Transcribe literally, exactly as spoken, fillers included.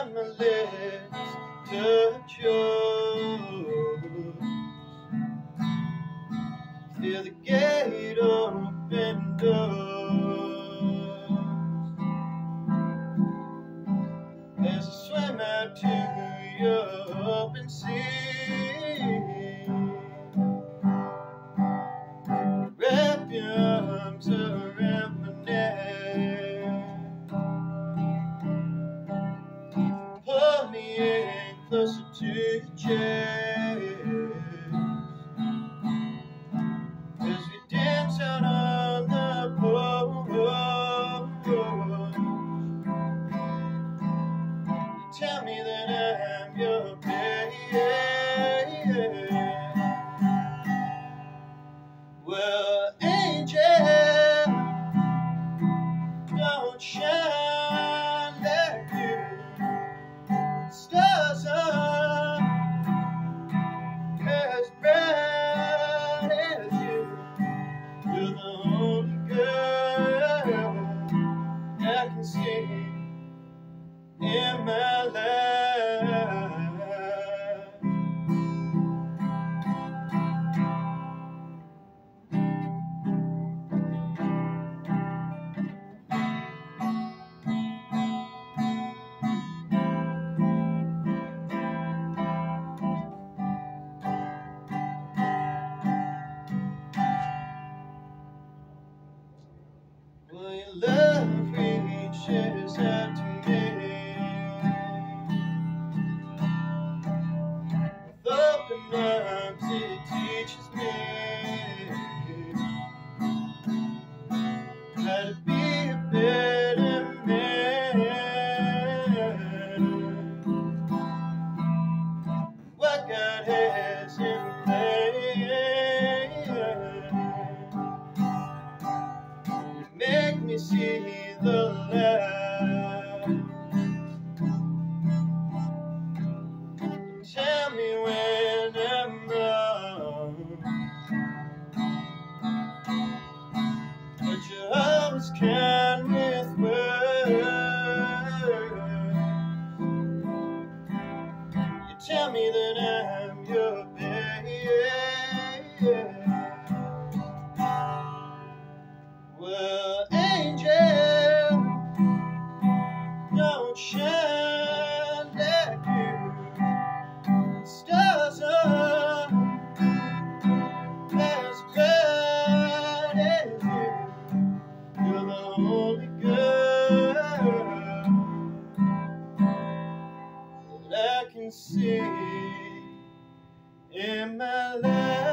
time my lips touch yours, feel the gate open doors as I swim out to your open sea. Wrap your arms around my neck, pull me in closer to your chest as we dance out on the porch. You tell me that I'm your baby. Well, angel, don't shine like you. Stars are as bright as you. You're the only girl I can see in my life. Well, your love reaches out to me with open arms. It teaches me how to be a better man. What God has in plan, make me see the light. Tell me when I'm wrong, but you're always kind with words. You tell me that I'm your baby. Well, angel, don't shine like you. Stars are as bright as you. You're the only girl that I can see in my life.